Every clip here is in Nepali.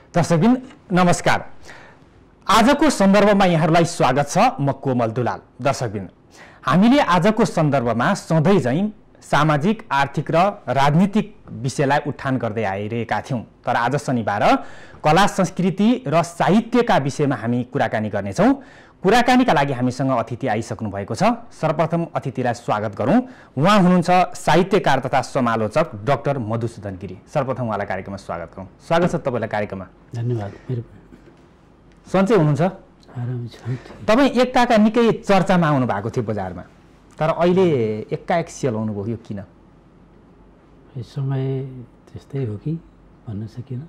दर्शकबिन नमस्कार। आजको सन्दर्भमा यहाँहरूलाई स्वागत छ। म कोमल दुलाल। दर्शकबिन, हामीले आजको सन्दर्भमा सधैँ झैं सामाजिक, आर्थिक र राजनीतिक विषयलाई उठान गर्दै आइरहेका थियौं। तर आज शनिबार कला, संस्कृति र साहित्यका विषयमा हामी कुराकानी गर्नेछौं। कुराकानीका लागि हामीसँग अतिथि आइसक्नु भएको छ। सर्वप्रथम अतिथिलाई स्वागत गरौं। उहाँ हुनुहुन्छ साहित्यकार तथा समालोचक डाक्टर मधुसूदन गिरी। सर्वप्रथम उहाँलाई कार्यक्रममा स्वागत गरौं। स्वागत छ तपाईलाई कार्यक्रममा। धन्यवाद। सन्चै हुनुहुन्छ? आराम छ। तपाई एकताका निकै चर्चामा आउनु भएको थियो बजारमा, तर अहिले एकाएक सेल आउनुभयो, यो किन? समय त्यस्तै हो कि भन्न सकिन।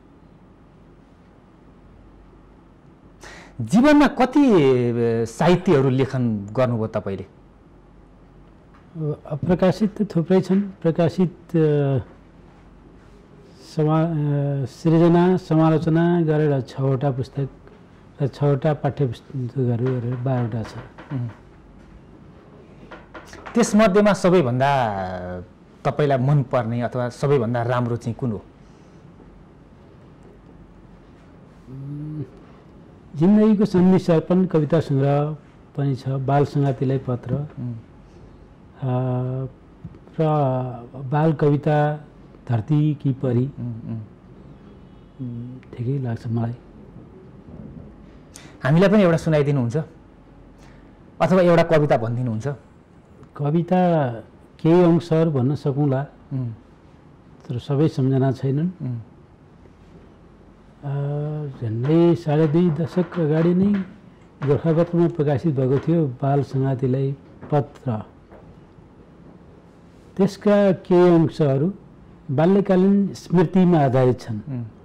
जीवनमा कति साहित्यहरू लेखन गर्नुभयो तपाईले? अप्रकाशित त थुप्रै छन्। प्रकाशित सृजना समालोचना गरेर 6वटा पुस्तक र 6वटा पाठ्य पुस्तकहरू गरेर 12वटा छ। त्यसमध्येमा सबैभन्दा तपाईलाई मनपर्ने अथवा सबैभन्दा राम्रो चाहिँ कुन हो? जिन्दगीको सन्धि सर्पण कविता सङ्ग्रह पनि छ। बाल सङ्गातीलाई पत्र र बाल कविता धरती की परी ठिकै लाग्छ मलाई। हामीलाई पनि एउटा सुनाइदिनुहुन्छ अथवा एउटा कविता भनिदिनुहुन्छ? कविता केही अंशहरू भन्न सकौँला, तर सबै सम्झना छैनन्। झन्डै 2.5 दशक अगाडि नै गोरखापत्रमा प्रकाशित भएको थियो बाल सङ्गातीलाई पत्र। त्यसका केही अंशहरू बाल्यकालीन स्मृतिमा आधारित छन्।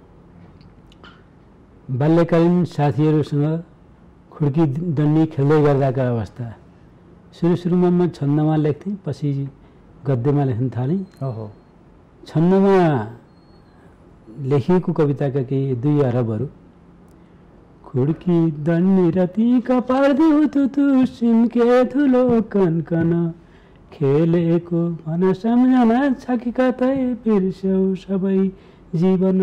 बाल्यकालीन साथीहरूसँग खुड्की डन्डी खेल्दै गर्दाका अवस्था। सुरुमा म छन्दमा लेख्थेँ, पछि गद्यमा लेख्न थालेँ। छन्दमा लेखिएको कविताका केही 2 अरबहरू। खुड्की डन्डी रति कपार्दै तुतु सिन्के ठुलो कनकन खेलेको मन सम्झना छ कि कतै बिर्स्यौ सबै जीवन।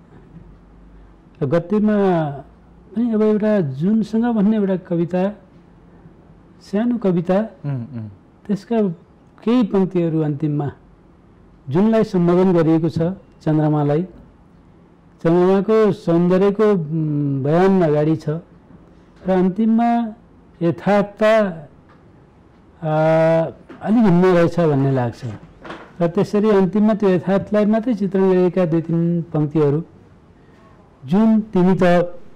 र गद्यमा पनि अब एउटा जुनसँग भन्ने एउटा कविता, सानो कविता, त्यसका केही पंक्तिहरू अन्तिममा जुनलाई सम्बोधन गरिएको छ, चन्द्रमालाई। चन्द्रमाको सौन्दर्यको बयान अगाडि छ र अन्तिममा यथार्थता अलि भिन्न रहेछ भन्ने लाग्छ। र त्यसरी अन्तिममा त्यो यथार्थलाई मात्रै चित्रण गरिएका 2-3 पंक्तिहरू। जुन तिमी त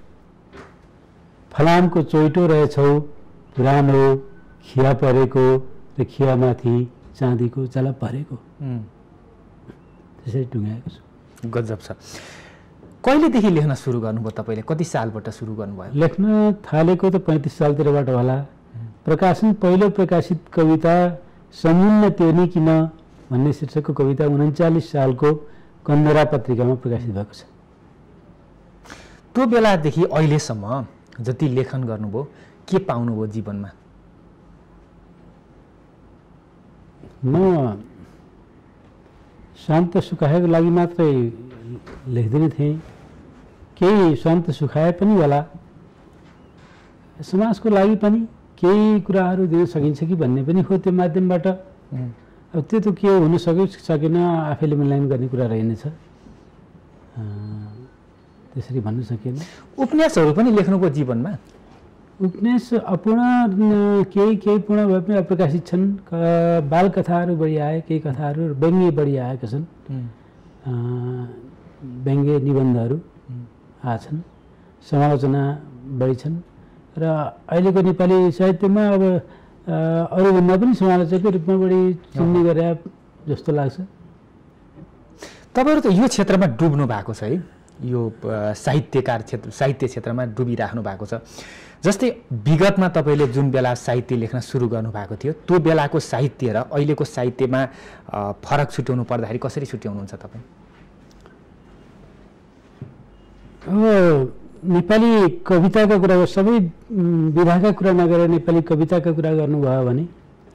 फलामको चोइटो रहेछौ, पुरानो खिया परेको र खियामाथि चाँदीको चला परेको। त्यसरी टुङ्गाएको छु। गजब छ। कहिलेदेखि लेख्न सुरु गर्नुभयो तपाईले? कति सालबाट सुरु गर्नुभयो? लेख्न थालेको त 35 सालतिरबाट होला। प्रकाशन पहिलो प्रकाशित कविता समुन्न त्यो नि किन भन्ने शीर्षकको कविता 39 सालको कन्दरा पत्रिकामा प्रकाशित भएको छ। त्यो बेलादेखि अहिलेसम्म जति लेखन गर्नुभयो, के पाउनुभयो जीवनमा? म शान्त सुखाएको लागि मात्रै लेख्दैन थिएँ। केही शान्त सुखाए पनि होला, समाजको लागि पनि केही कुराहरू दिन सकिन्छ कि भन्ने पनि हो त्यो माध्यमबाट। अब त्यो त के हुन सक्यो सकेन आफैले मूल्याङ्कन गर्ने कुरा रहेनछ, त्यसरी भन्न सकिएन। उपन्यासहरू पनि लेख्नुभयो जीवनमा? उपन्यास अपूर्ण केही पूर्ण भए पनि अप्रकाशित छन्। बालकथाहरू बढी आए, केही कथाहरू व्यङ्ग्य बढी आएका छन्। व्यङ्ग्य निबन्धहरू आछन्, समालोचना बढी छन्। र अहिलेको नेपाली साहित्यमा अब अरूभन्दा पनि समालोचकको रूपमा बढी चिन्ने गरे जस्तो लाग्छ। तपाईँहरू त यो क्षेत्रमा डुब्नु भएको छ है, यो साहित्यकार क्षेत्र, साहित्य क्षेत्रमा डुबिराख्नु भएको छ। जस्तै विगतमा तपाईँले जुन बेला साहित्य लेख्न सुरु गर्नुभएको थियो, त्यो बेलाको साहित्य र अहिलेको साहित्यमा फरक छुट्याउनु पर्दाखेरि कसरी छुट्याउनुहुन्छ तपाईँ? अब नेपाली कविताका कुरा, सबै विधाका कुरा नगरेर नेपाली कविताका कुरा गर्नुभयो भने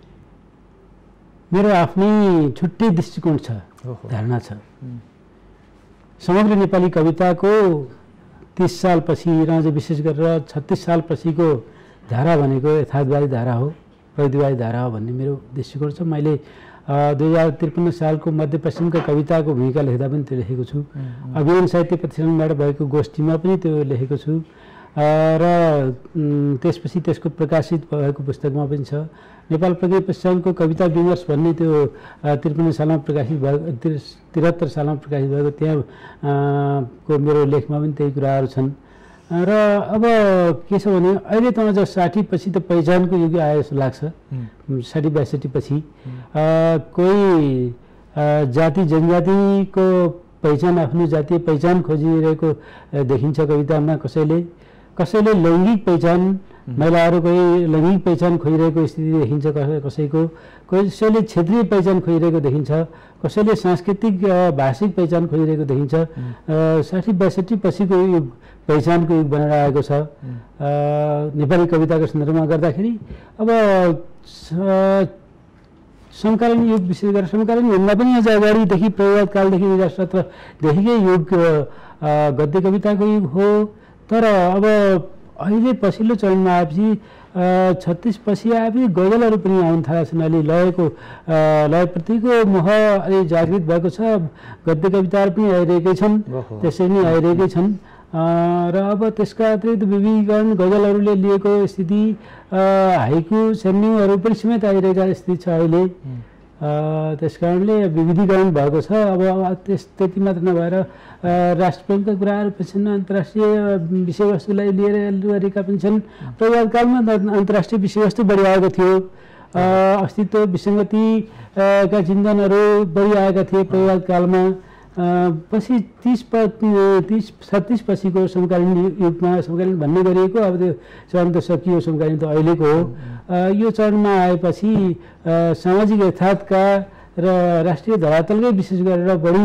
मेरो आफ्नै छुट्टै दृष्टिकोण छ, धारणा छ। समग्र नेपाली कविताको 30 सालपछि र अझ विशेष गरेर 36 सालपछिको धारा भनेको यथार्थवादी धारा हो, प्रगतिवादी धारा हो भन्ने मेरो दृष्टिकोण छ। मैले 2053 सालको मध्यपश्चिमका कविताको भूमिका लेख्दा पनि त्यो लेखेको छु। अभियान साहित्य प्रतिष्ठानबाट भएको गोष्ठीमा पनि त्यो लेखेको छु र त्यसपछि त्यसको प्रकाशित भएको पुस्तकमा पनि छ। नेपाल प्रगति प्रतिष्ठानको कविता विमर्श भन्ने त्यो 53 सालमा प्रकाशित भएको 73 सालमा प्रकाशित भएको त्यहाँ को मेरो लेखमा पनि त्यही कुराहरू छन्। र अब के छ भने अहिले त अझ 60 पछि त पहिचानको युग आयो जस्तो लाग्छ। 60-62 पछि कोही जाति जनजातिको पहिचान, आफ्नो जातीय पहिचान खोजिरहेको देखिन्छ कवितामा। कसैले लैङ्गिक पहिचान, महिलाहरू कोही लैङ्गिक पहिचान खोजिरहेको स्थिति देखिन्छ कसैको, कसैले क्षेत्रीय पहिचान खोजिरहेको देखिन्छ, कसैले सांस्कृतिक भाषिक पहिचान खोजिरहेको देखिन्छ। 60-62 पछिको युग पहिचानको युग बनेर आएको छ नेपाली कविताको सन्दर्भमा गर्दाखेरि। अब समकालीन युग, विशेष गरेर समकालीन युगमा पनि अझ अगाडिदेखि प्रगतिवाद कालदेखि निराशत्रदेखिकै युग गद्य कविताको युग हो। तर अब अहिले पछिल्लो चरणमा आएपछि 36 पछि आएपछि गजलहरू पनि आउन थालेका छन्। अलि लयप्रतिको मोह अलि जागृत भएको छ। गद्य कविताहरू पनि आइरहेकै छन्, त्यसै नै आइरहेकै छन्। र अब त्यसका अतिरिक्त विविधीकरण गजलहरूले लिएको स्थिति, हाइकु सेन्युहरू पनि समेत आइरहेका स्थिति छ अहिले। त्यस कारणले विविधीकरण भएको छ। अब त्यति मात्र नभएर राष्ट्रप्रेमका कुराहरू पनि छन्, अन्तर्राष्ट्रिय विषयवस्तुलाई लिएर गरेका पनि छन्। प्रगतिवाद कालमा अन्तर्राष्ट्रिय विषयवस्तु बढी आएको थियो, अस्तित्व विसङ्गतिका चिन्तनहरू बढी आएका थिए प्रगतिवाद कालमा। पछि 30-36 पछिको समकालीन युगमा, समकालीन भन्ने गरिएको अब त्यो चरण त सकियो, समकालीन त अहिलेको हो। यो चरणमा आएपछि सामाजिक यथार्थका र राष्ट्रिय धरातलकै विशेष गरेर बढी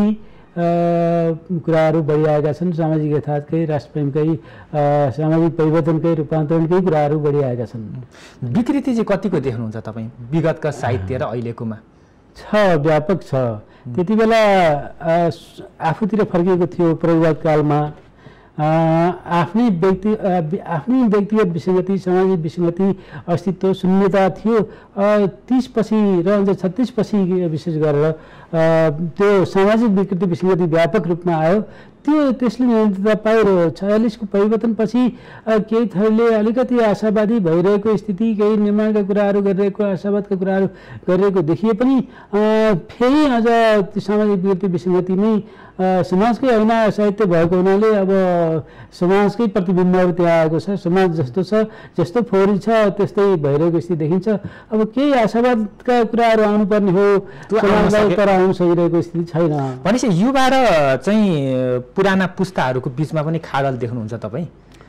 कुराहरू बढी आएका छन्। सामाजिक यथार्थकै, राष्ट्रप्रेमकै, सामाजिक परिवर्तनकै, रूपान्तरणकै कुराहरू बढी आएका छन्। विकृति चाहिँ कतिको देख्नुहुन्छ तपाईँ विगतका साहित्य र अहिलेकोमा? छ, व्यापक छ। त्यति बेला आफूतिर फर्किएको थियो प्रगतिवाद कालमा। आफ्नै व्यक्तिगत विसङ्गति, सामाजिक विसङ्गति, अस्तित्व शून्यता थियो। 30 पछि र 36 पछि विशेष गरेर त्यो सामाजिक विकृति विसङ्गति व्यापक रूपमा आयो। त्यसले निरन्तरता पाइरह्यो। 46 को परिवर्तनपछि केही थरले अलिकति आशावादी भइरहेको स्थिति, केही निर्माणका कुराहरू गरिरहेको, आशावादका कुराहरू गरिरहेको देखिए पनि फेरि अझ त्यो सामाजिक विकृति विसङ्गति नै समाजकै ऐना साहित्य भएको हुनाले अब समाजकै प्रतिबिम्बहरू त्यहाँ आएको छ। समाज जस्तो छ, जस्तो फोहोरी छ त्यस्तै भइरहेको स्थिति देखिन्छ। अब केही आशावादका कुराहरू आउनुपर्ने हो, समाजलाई तर आउन सकिरहेको स्थिति छैन। भनेपछि युवा र चाहिँ पुराना पुस्ताहरूको बिचमा पनि खाडल देख्नुहुन्छ तपाईँ?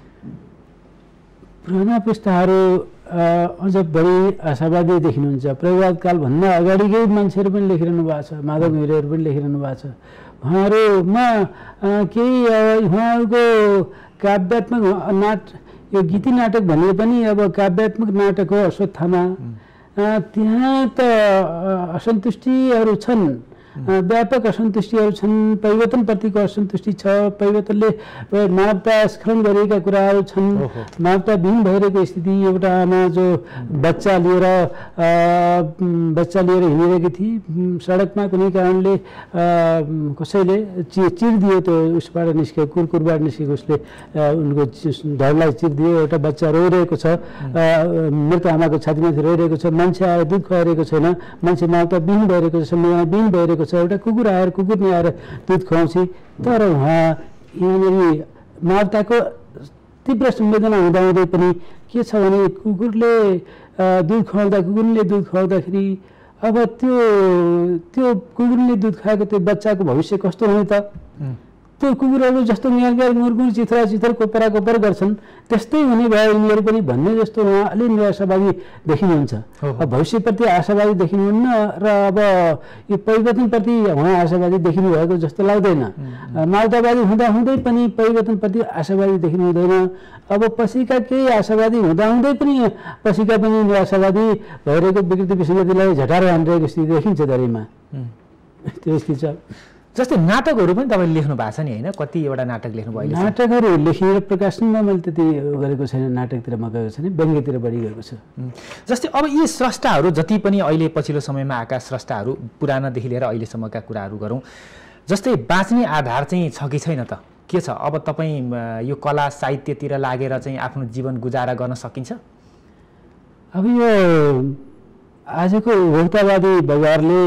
पुराना पुस्ताहरू अझ बढी आशावादी देखिनुहुन्छ। प्रगतिवाद कालभन्दा अगाडिकै मान्छेहरू पनि लेखिरहनु भएको छ, माधव घिमिरेहरू पनि लेखिरहनु भएको छ। उहाँहरूमा केही उहाँहरूको काव्यात्मक यो गीती नाटक भने पनि अब काव्यात्मक नाटक हो अश्वत्थामा। त्यहाँ त असन्तुष्टिहरू छन्, व्यापक असन्तुष्टिहरू छन्। परिवर्तनप्रतिको असन्तुष्टि छ। परिवर्तनले मानवता स्खलन गरिएका कुराहरू छन्। मानवता विहीन भइरहेको स्थिति। एउटा आमा जो बच्चा लिएर हिँडिरहेकी थिए सडकमा, कुनै कारणले कसैले चिरिदियो, त्यो उसबाट निस्केको कुरकुरबाट निस्केको उसले उनको ढडलाई चिरिदियो। एउटा बच्चा रोइरहेको छ, मृत आमाको छातीमाथि रोइरहेको छ। मान्छे आएर दुध खुवाइरहेको छैन, मान्छे मानवता विहीन भइरहेको छ, संवेदना विहीन भइरहेको छ। एउटा कुकुर आएर कुकुर नै आएर दुध खुवाउँछ। तर यहाँनिर मानवताको तीव्र संवेदना हुँदाहुँदै पनि के छ भने कुकुरले दुध खुवाउँदाखेरि अब त्यो कुकुरले दुध खाएको त्यो बच्चाको भविष्य कस्तो हुने त? त्यो कुकुरहरू जस्तो म्यार मुरमुर चिथर कोपरा गर्छन् त्यस्तै हुने भयो यिनीहरू पनि भन्ने जस्तो उहाँ अलि निराशावादी देखिनुहुन्छ। भविष्यप्रति आशावादी देखिनुहुन्न र अब यो परिवर्तनप्रति उहाँ आशावादी देखिनु भएको जस्तो लाग्दैन। मानवतावादी हुँदै पनि परिवर्तनप्रति आशावादी देखिनु हुँदैन। अब पछिका केही आशावादी हुँदै पनि पछिका पनि निराशावादी भइरहेको विकृति विसङ्गतिलाई झटारो हानिरहेको स्थिति देखिन्छ धेरैमा। त्यो स्थिति छ। जस्तै नाटकहरू पनि तपाईँले लेख्नु भएको छ नि होइन, कतिवटा नाटक लेख्नुभयो अहिले? नाटकहरू लेखेर प्रकाशनमा मैले त्यति गरेको छैन, नाटकतिर म गएको छैन, व्यङ्ग्यतिर बढी गएको छ। जस्तै अब यी स्रष्टाहरू जति पनि अहिले पछिल्लो समयमा आएका स्रष्टाहरू, पुरानादेखि लिएर अहिलेसम्मका कुराहरू गरौँ, जस्तै बाँच्ने आधार चाहिँ छ कि छैन त? के छ अब तपाईँ यो कला साहित्यतिर लागेर चाहिँ आफ्नो जीवन गुजारा गर्न सकिन्छ? अब यो आजको उपभोक्तावादी बजारले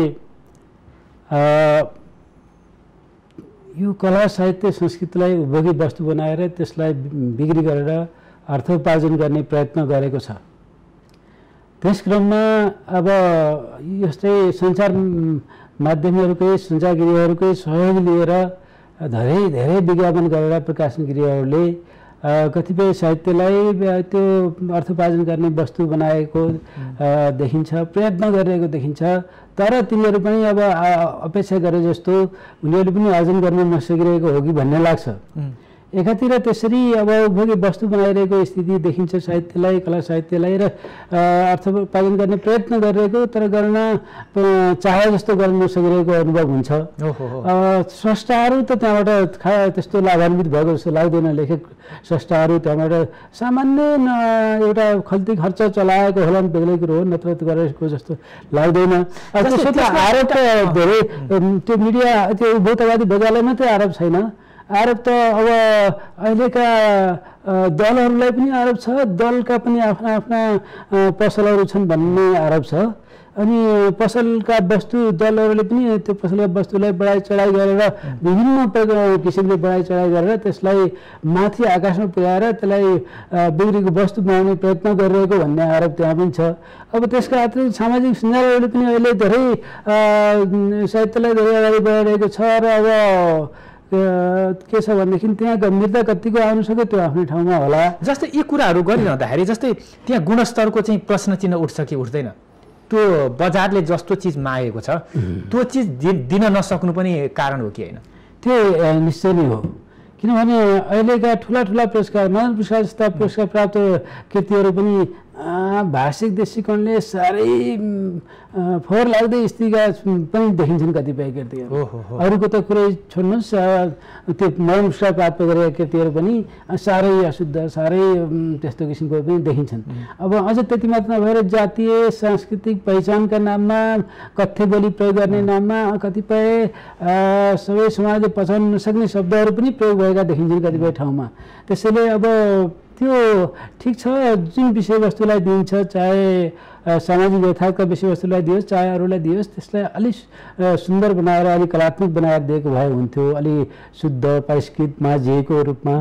यो कला साहित्य संस्कृतिलाई उपभोगी वस्तु बनाएर त्यसलाई बिक्री गरेर अर्थोपार्जन गर्ने प्रयत्न गरेको छ। त्यस क्रममा अब यस्तै सञ्चार माध्यमहरूकै सञ्चार गृहहरूकै सहयोग लिएर धेरै धेरै विज्ञापन गरेर प्रकाशन गृहहरूले कतिपय साहित्यलाई त्यो अर्थोपार्जन गर्ने वस्तु बनाएको देखिन्छ, प्रयत्न गरिरहेको देखिन्छ। तर तिनीहरू पनि अब अपेक्षा गरे जस्तो उनीहरूले पनि आर्जन गर्न नसकिरहेको हो कि भन्ने लाग्छ। एकातिर त्यसरी अब उपभोगी वस्तु बनाइरहेको स्थिति देखिन्छ साहित्यलाई, कला साहित्यलाई, र अर्थोपार्जन गर्ने प्रयत्न गरिरहेको तर गर्न चाहे जस्तो गर्न नसकिरहेको अनुभव हुन्छ। स्रष्टाहरू त त्यहाँबाट त्यस्तो लाभान्वित भएको जस्तो लाग्दैन। लेखक स्रष्टाहरू त्यहाँबाट सामान्य एउटा खल्ती खर्च चलाएको होला नि, बेग्लै कुरो हो, नत्र गरेको जस्तो लाग्दैन। त्यसो त आरोप धेरै त्यो मिडिया त्यो उपभोक्तावादी बजारलाई मात्रै आरोप छैन, आरोप त अब अहिलेका दलहरूलाई पनि आरोप छ, दलका पनि आफ्ना आफ्ना पसलहरू छन् भन्ने आरोप छ। अनि पसलका वस्तु दलहरूले पनि त्यो पसलका वस्तुलाई बढाइ चढाइ गरेर विभिन्न किसिमले बढाइ चढाइ गरेर त्यसलाई माथि आकाशमा पुर्याएर त्यसलाई बिक्रीको वस्तु बनाउने प्रयत्न गरिरहेको भन्ने आरोप त्यहाँ पनि छ। अब त्यसका अतिरिक्त सामाजिक सञ्जालहरूले पनि अहिले धेरै साहित्यलाई धेरै अगाडि बढाइरहेको छ र अब के छ भनेदेखि त्यहाँ गम्भीरता कतिको आउनु सक्यो त्यो आफ्नै ठाउँमा होला। जस्तै यी कुराहरू गरिरहँदाखेरि जस्तै त्यहाँ गुणस्तरको चाहिँ प्रश्न चिन्ह उठ्छ कि उठ्दैन? त्यो बजारले जस्तो चिज मागेको छ त्यो चिज दिन नसक्नु पनि कारण हो कि होइन? त्यो निश्चय नै हो, किनभने अहिलेका ठुला ठुला पुरस्कार, नोबेल पुरस्कार जस्ता पुरस्कार प्राप्त कृतिहरू पनि भाषिक दृष्टिकोणले साह्रै फोहोर लाग्दै स्थितिका पनि देखिन्छन् कतिपय कृतिहरू। अरूको त कुरै छोड्नुहोस्, त्यो नोबेल पुरस्कार प्राप्त गरेका कृतिहरू पनि साह्रै अशुद्ध, साह्रै त्यस्तो किसिमको पनि देखिन्छन्। अब अझ त्यति मात्र नभएर जातीय सांस्कृतिक पहिचानका नाममा, कथ्य बोली प्रयोग गर्ने नाममा कतिपय सबै समाजले पचाउन नसक्ने शब्दहरू पनि प्रयोग भएका देखिन्छन् कतिपय ठाउँमा। त्यसैले अब त्यो ठिक छ, जुन विषयवस्तुलाई दिइन्छ, चाहे सामाजिक यथार्थका विषयवस्तुलाई दियोस् चाहे अरूलाई दियोस्, त्यसलाई अलिक सुन्दर बनाएर अलिक कलात्मक बनाएर दिएको भए हुन्थ्यो, अलि शुद्ध परिष्कृत माझिएको रूपमा।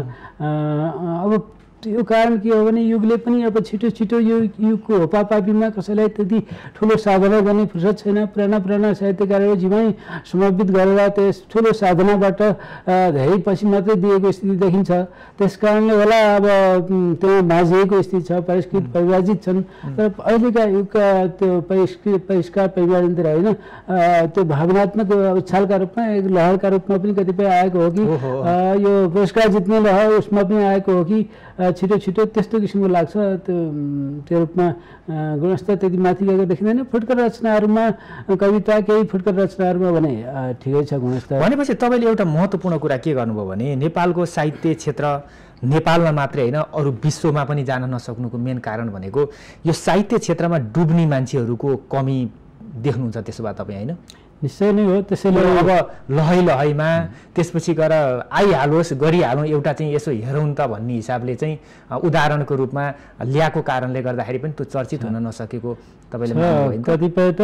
अब यो कारण के हो भने युगले पनि अब छिटो छिटो यो युगको होपापापीमा कसैलाई त्यति ठुलो साधना गर्ने फुर्सद छैन। पुराना साहित्यकारहरू जीवै समर्पित गरेर त्यस ठुलो साधनाबाट धेरै पछि मात्रै दिएको स्थिति देखिन्छ। त्यस कारणले होला अब त्यहाँ माझिएको स्थिति छ, परिष्कृत परिभाषित छन्। तर अहिलेका युगका त्यो परिष्कार परिभाषित होइन, त्यो भावनात्मक उछालका रूपमा एक लहरका रूपमा पनि कतिपय आएको हो कि यो पुरस्कार जित्ने लहर उसमा पनि आएको हो कि छिटो छिटो त्यस्तो किसिमको लाग्छ। त्यो रूपमा गुणस्तर त्यति माथि गएको देखिँदैन। फुटकर रचनाहरूमा कविता केही फुटकर रचनाहरूमा भने ठिकै छ गुणस्तर। भनेपछि तपाईँले एउटा महत्त्वपूर्ण कुरा के गर्नुभयो भने नेपालको साहित्य क्षेत्र नेपालमा मात्रै होइन अरू विश्वमा पनि जान नसक्नुको मेन कारण भनेको यो साहित्य क्षेत्रमा डुब्ने मान्छेहरूको कमी देख्नुहुन्छ, त्यसो भए तपाईँ होइन? निश्चय नै हो। त्यसैले अब लहैमा त्यसपछि गएर आइहालोस् गरिहालौँ, एउटा चाहिँ यसो हेरौँ त भन्ने हिसाबले चाहिँ उदाहरणको रूपमा ल्याएको कारणले गर्दाखेरि पनि त्यो चर्चित हुन नसकेको तपाईँले भन्नुभयो। कतिपय त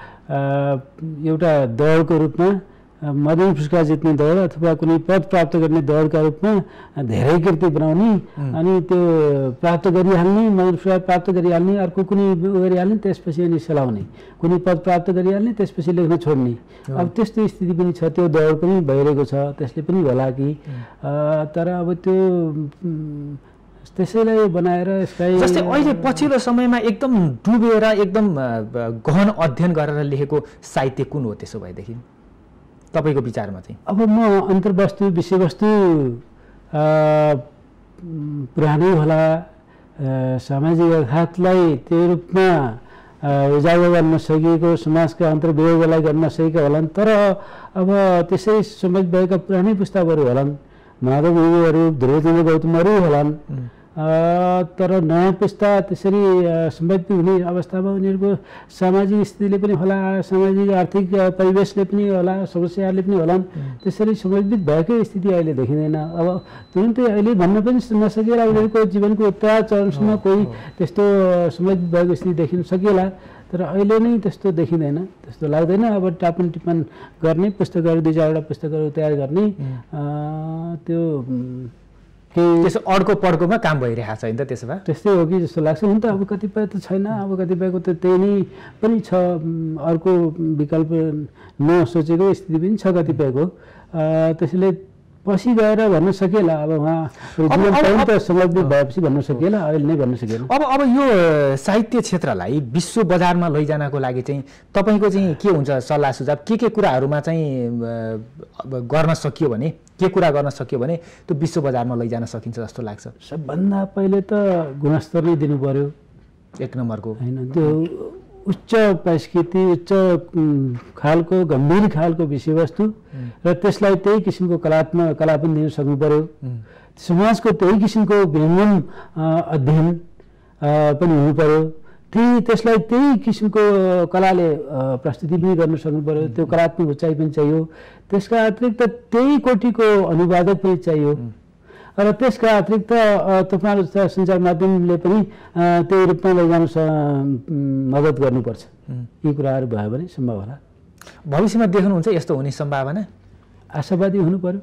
एउटा दौडको रूपमा नोबेल पुरस्कार जित्ने दौड अथवा कुनै पद प्राप्त गर्ने दौडका रूपमा धेरै कृति बनाउने अनि त्यो प्राप्त गरिहाल्ने, नोबेल पुरस्कार प्राप्त गरिहाल्ने, अर्को कुनै गरिहाल्ने, त्यसपछि अनि सेलाउने, कुनै पद प्राप्त गरिहाल्ने, त्यसपछि लेख्न छोड्ने। अब त्यस्तो स्थिति पनि छ, त्यो दौड पनि भइरहेको छ। त्यसले पनि होला कि तर अब त्यो त्यसैलाई बनाएर यसलाई जस्तै अहिले पछिल्लो समयमा एकदम डुबेर एकदम गहन अध्ययन गरेर लेखेको साहित्य कुन हो त्यसो भएदेखि तपाईँको विचारमा चाहिँ? अब म अन्तर्वस्तु विषयवस्तु पुरानै होला, सामाजिक यथार्थलाई त्यो रूपमा उजागर गर्न सकिएको, समाजका अन्तर्वियोगलाई गर्न सकेका होलान्। तर अब त्यसै समाज भएका पुरानै पुस्ताहरू होलान्, माधव गुरुङहरू, ध्रुवचन्द्र गौतमहरू होलान्। तर नयाँ पुस्ता त्यसरी सम्बन्धित हुने अवस्थामा उनीहरूको सामाजिक स्थितिले पनि होला, सामाजिक आर्थिक परिवेशले पनि होला, समस्याहरूले पनि होलान्, त्यसरी समर्पित भएकै स्थिति अहिले देखिँदैन। अब तुरुन्तै अहिले भन्न पनि नसकेला, उनीहरूको जीवनको उत्तरार्ध चरणसम्म कोही त्यस्तो समर्पित भएको स्थिति देखिन सकिएला, तर अहिले नै त्यस्तो देखिँदैन, त्यस्तो लाग्दैन। अब टापन टिप्पण गर्ने, पुस्तकहरू 2-4वटा पुस्तकहरू तयार गर्ने, त्यो त्यसो अड्को पड्कोमा काम भइरहेको छ नि त। त्यसो भए त्यस्तै हो कि जस्तो लाग्छ। हुन त अब कतिपय त छैन, अब कतिपयको त त्यही नै पनि छ, अर्को विकल्प नसोचेको स्थिति पनि छ कतिपयको। त्यसैले पछि गएर भन्न सकिएला, अब उहाँ जीवन त समर्पित भएपछि भन्न सकिएला, अहिले नै भन्न सकिएला। अब यो साहित्य क्षेत्रलाई विश्व बजारमा लैजानको लागि चाहिँ तपाईँको चाहिँ के हुन्छ सल्लाह सुझाव? के कुराहरूमा चाहिँ गर्न सकियो भने, के कुरा गर्न सक्यो भने त्यो विश्व बजारमा लैजान सकिन्छ जस्तो लाग्छ? सबभन्दा पहिले त गुणस्तर नै दिनु पर्यो, 1 नम्बरको होइन। त्यो उच्च परिस्थिति, उच्च खालको गम्भीर खालको विषयवस्तु र त्यसलाई त्यही किसिमको कला पनि दिन सक्नु पर्यो। समाजको त्यही किसिमको व्यङ्ग्यम अध्ययन पनि हुनु पर्यो, त्यसलाई त्यही किसिमको कलाले प्रस्तुति पनि गर्न सक्नु पर्यो, त्यो कलात्मक उचाइ पनि चाहियो। त्यसका अतिरिक्त त्यही कोटिको अनुवादक पनि चाहियो र त्यसका अतिरिक्त तपाईँ जस्ता सञ्चार माध्यमले पनि त्यही रूपमा लैजान मद्दत गर्नुपर्छ। यी कुराहरू भयो भने सम्भव होला। भविष्यमा देख्नुहुन्छ यस्तो हुने सम्भावना? आशावादी हुनु पर्यो।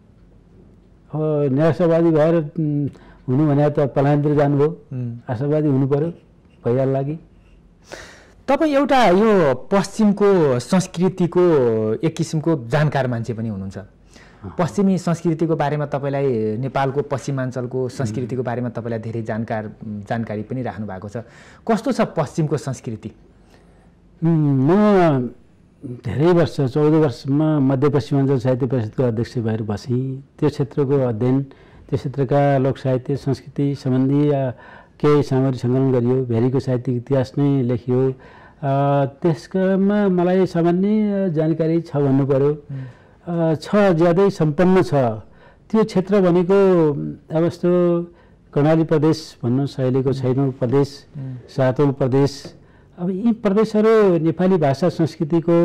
अब निराशावादी भएर हुनु भने त पलायनतिर जानुभयो, आशावादी हुनु पर्यो, भइहाल्ला कि। तपाईँ एउटा यो पश्चिमको संस्कृतिको एक किसिमको जानकार मान्छे पनि हुनुहुन्छ। पश्चिमी संस्कृतिको बारेमा तपाईँलाई, नेपालको पश्चिमाञ्चलको संस्कृतिको बारेमा तपाईँलाई धेरै जानकारी पनि राख्नु भएको छ। कस्तो छ पश्चिमको संस्कृति? म धेरै वर्ष 14 वर्षमा मध्यपश्चिमाञ्चल साहित्य परिषदको अध्यक्ष भएर बसेँ। त्यो क्षेत्रको अध्ययन, त्यो क्षेत्रका लोक साहित्य संस्कृति सम्बन्धी केही सामग्री सङ्कलन गरियो, भेरीको साहित्यिक इतिहास नै लेखियो। त्यसमा मलाई सामान्य जानकारी छ भन्नु पर्यो, छ, ज्यादै सम्पन्न छ। त्यो क्षेत्र भनेको अब यस्तो कर्णाली प्रदेश भन्नुहोस्, अहिलेको 6औं प्रदेश, 7औं प्रदेश। अब यी प्रदेशहरू नेपाली भाषा संस्कृतिको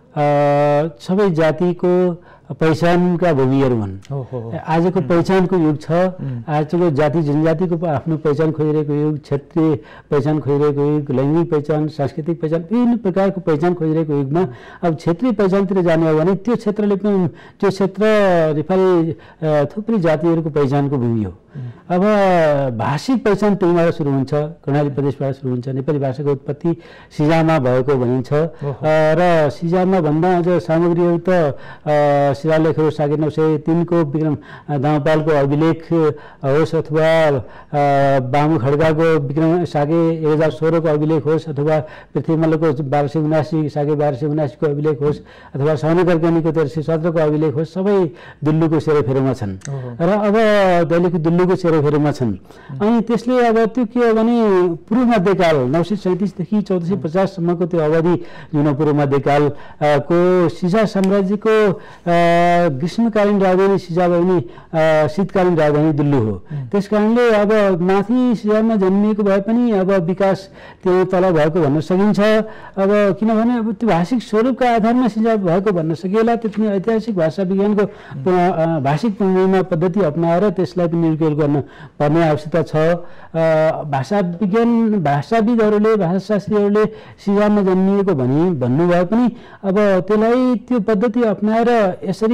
सबै जातिको पहिचानका भूमिहरू हुन्। आजको पहिचानको युग छ, आजको जाति जनजातिको आफ्नो पहिचान खोजिरहेको युग, क्षेत्रीय पहिचान खोजिरहेको युग, लैङ्गिक पहिचान, सांस्कृतिक पहिचान, विभिन्न प्रकारको पहिचान खोजिरहेको युगमा अब क्षेत्रीय पहिचानतिर जाने हो भने त्यो क्षेत्रले पनि, त्यो क्षेत्र नेपाली थुप्रै जातिहरूको पहिचानको भूमि हो। अब भाषिक पहिचान त्यहीँबाट सुरु हुन्छ, कर्णाली प्रदेशबाट सुरु हुन्छ। नेपाली भाषाको उत्पत्ति सिजामा भएको भनिन्छ र सिजामा भन्दा अझ सामग्रीहरू त शिलालेखहरू सागे 903 को विक्रम दामपालको अभिलेख होस्, अथवा बामु खड्गाको विक्रम सागे 1016 को अभिलेख होस्, अथवा पृथ्वीमल्लको 1279 सागे 1279 को अभिलेख होस्, अथवा साउनेकर ज्ञानीको 1317 को अभिलेख होस्, सबै दिल्लीको सेरोफेरोमा छन् र अब दैलेखको दिल्लीको सेरोफेरोमा छन्। अनि त्यसले अब त्यो के हो भने पूर्व मध्यकाल 937 देखि 1450 सम्मको त्यो अवधि जुन पूर्व मध्यकाल को सिजा साम्राज्यको ग्रीष्मकालीन राजधानी सिजा भए शीतकालीन राजधानी दिल्ली हो। त्यसकारणले अब माथि सिजामा जन्मिएको भए पनि अब विकास त्यो तल भएको भन्न सकिन्छ। अब किनभने अब त्यो भाषिक स्वरूपका आधारमा सिजा भएको भन्न सकिएला। त्यसले ऐतिहासिक भाषा विज्ञानको भाषिक प्रणालीमा पद्धति अपनाएर त्यसलाई पनि निर्क्रिया गर्न पर्ने आवश्यकता छ। भाषा विज्ञान भाषाविदहरूले, भाषाशास्त्रीहरूले सिजामा जन्मिएको भन्नुभयो पनि अब त्यसलाई त्यो पद्धति अपनाएर यसरी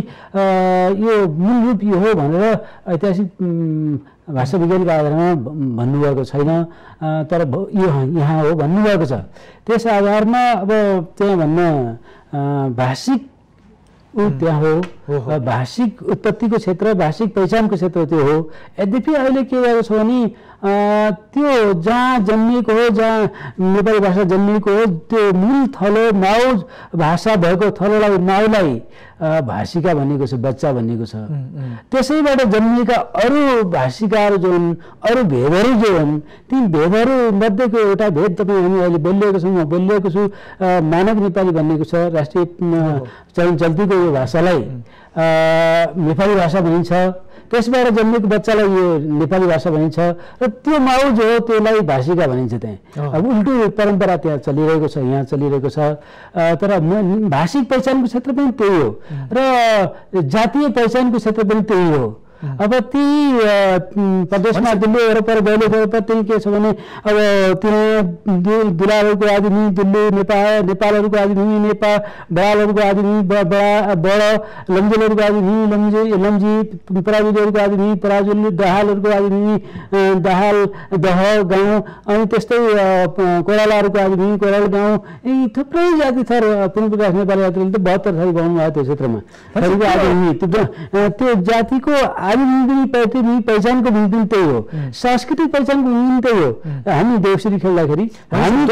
यो मूल रूप यो हो भनेर ऐतिहासिक भाषा विज्ञानको आधारमा भन्नुभएको छैन, तर यो यहाँ हो भन्नुभएको छ। त्यस आधारमा अब त्यहाँ भन्न भाषिक त्यहाँ हो, भाषिक उत्पत्तिको क्षेत्र, भाषिक पहिचानको क्षेत्र त्यो हो। यद्यपि अहिले के भएको छ भने त्यो जहाँ जन्मिएको हो, जहाँ नेपाली भाषा जन्मिएको हो, त्यो मूल थलो माउ भाषा भएको थलोलाई माउलाई भाषिका भनिएको छ, बच्चा भनिएको छ। त्यसैबाट जन्मिएका अरू भाषिकाहरू जो हुन्, अरू भेदहरू जो हुन्, ती भेदहरू मध्येको एउटा भेद तपाईँ हामी अहिले बोलिरहेको छौँ, म बोलिरहेको छु। मानक नेपाली भनिएको छ, राष्ट्रिय चलन चल्तीको यो भाषालाई नेपाली भाषा भनिन्छ। त्यसबाट जन्मेको बच्चालाई यो नेपाली भाषा भनिन्छ र त्यो माउ जो हो त्यसलाई भाषिका भनिन्छ। त्यहाँ अब उल्टो परम्परा त्यहाँ चलिरहेको छ, यहाँ चलिरहेको छ। तर भाषिक पहिचानको क्षेत्र पनि त्यही हो र जातीय पहिचानको क्षेत्र पनि त्यही हो। अब ती प्रदेशमा दिल्ली वरपर गएले त्यही के छ भने अब त्यहाँ दुलालहरूको आदिभूमि दिल्ली, नेपालहरूको आदिभूमि नेपाल, बडालहरूको आदिभूमि बड, लम्जुलहरूको आदिभूमि लम्जी, पराजुलीहरूको आदिभूमि पराजुली, दाहालहरूको आदिभूमि दाहाल दह गाउँ, अनि त्यस्तै कोइरालाहरूको आदिभूमि कोइराला गाउँ। यी थुप्रै जाति थर पूर्व विकास नेपाली जातिले त 72 थरी बनाउनु भयो त्यो क्षेत्रमा। आदिभूमि त्यो जातिको आदिभूमि पहिचानको भूमि पनि त्यही हो, सांस्कृतिक पहिचानको भूमि पनि त्यही हो। हामी देउसुरी खेल्दाखेरि हामी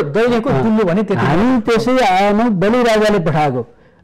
त्यसै आएनौँ, बलिराजाले पठाएको।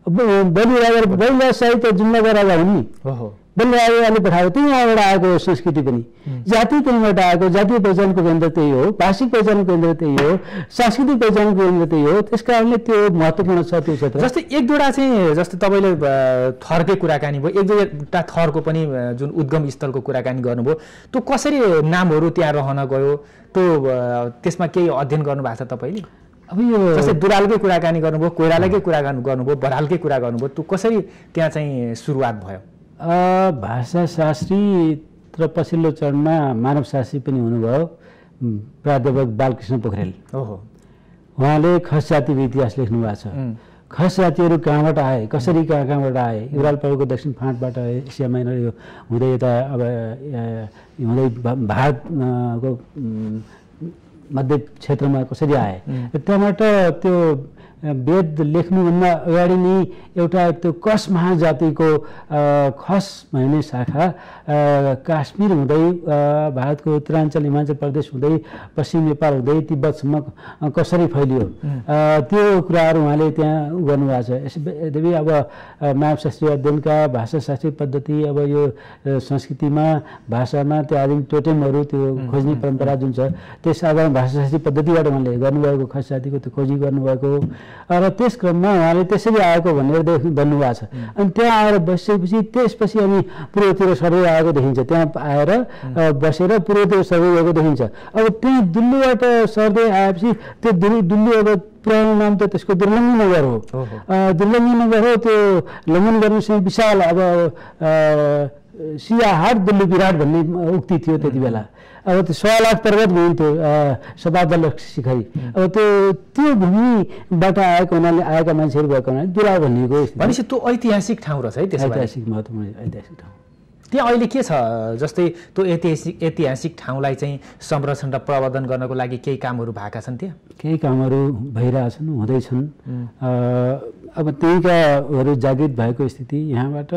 बलिराजा साहित्य जुम्लाका राजा हुन् नि, बलिराजाले पठाएको, त्यहीँबाट आएको संस्कृति पनि, जाति त्यहीँबाट आएको। जातीय पहिचानको केन्द्र त्यही हो, भाषिक पहिचानको केन्द्र त्यही हो, सांस्कृतिक पहिचानको केन्द्र त्यही हो। त्यस कारणले त्यो महत्त्वपूर्ण छ त्यो क्षेत्र। जस्तै एक दुईवटा चाहिँ जस्तै तपाईँले थरकै कुराकानी भयो, एक दुईवटा थरको पनि जुन उद्गम स्थलको कुराकानी गर्नुभयो, त्यो कसरी नामहरू त्यहाँ रहन गयो, त्यो त्यसमा केही अध्ययन गर्नुभएको छ तपाईँले? अब यो जस्तै दुलालकै कुराकानी गर्नुभयो, कोइरालाकै कुराकानी गर्नुभयो, बरालकै कुरा गर्नुभयो, त्यो कसरी त्यहाँ चाहिँ सुरुवात भयो? भाषाशास्त्री र पछिल्लो चरणमा मानवशास्त्री पनि हुनुभयो प्राध्यापक बालकृष्ण पोखरेल। उहाँले खस जातिको इतिहास लेख्नु भएको छ। खस जातिहरू कहाँबाट आए, कसरी कहाँबाट आए, युराल पर्वतको दक्षिण फाँटबाट एसिया माइनर यो हुँदै यता अब हुँदै भारतको मध्य क्षेत्रमा कसरी आए, त्यहाँबाट त्यो वेद लेख्नुभन्दा अगाडि नै एउटा त्यो कस महाजातिको खस भन्ने शाखा काश्मीर हुँदै भारतको उत्तराञ्चल हिमाचल प्रदेश हुँदै पश्चिम नेपाल हुँदै तिब्बतसम्म कसरी फैलियो, त्यो कुराहरू उहाँले त्यहाँ गर्नुभएको छ। यद्यपि अब मानवशास्त्रीय अध्ययनका भाषाशास्त्रीय पद्धति, अब यो संस्कृतिमा भाषामा त्यो आदिम टोटेमहरू त्यो खोज्ने परम्परा जुन छ, त्यस आधारमा भाषाशास्त्रीय पद्धतिबाट उहाँले गर्नुभएको खस जातिको त्यो खोजी गर्नुभएको र त्यस क्रममा उहाँले त्यसरी आएको भनेर भन्नुभएको छ। अनि त्यहाँ आएर बसेपछि त्यसपछि अनि पूर्वतिर सर्वे आएको देखिन्छ। त्यहाँ आएर बसेर पूर्वतिर सर्वे गएको देखिन्छ। अब त्यहाँ दिल्लीबाट सर्वे आएपछि त्यो दिल्ली अब पुरानो नाम त त्यसको दुर्लङ्गी नगर हो। दुर्लङ्गी नगर हो, त्यो लङ्घन गर्नुसँग विशाल अब सियाहाट दिल्ली विराट भन्ने उक्ति थियो त्यति बेला। अब त्यो 1.25 लाख पर्वत भनिन्थ्यो सदाबल शिखरी। अब त्यो भूमिबाट आएको हुनाले आएका मान्छेहरू भएको हुनाले दुलाल भनिएको। भनेपछि त्यो ऐतिहासिक ठाउँ रहेछ है, ऐतिहासिक महत्त्वपूर्ण ऐतिहासिक ठाउँ। त्यहाँ अहिले के छ, जस्तै त्यो ऐतिहासिक ठाउँलाई चाहिँ संरक्षण र प्रवर्धन गर्नको लागि केही कामहरू भएका छन्? त्यहाँ केही कामहरू भइरहेछन्, हुँदैछन्। अब त्यहीँकाहरू जागृत भएको स्थिति, यहाँबाट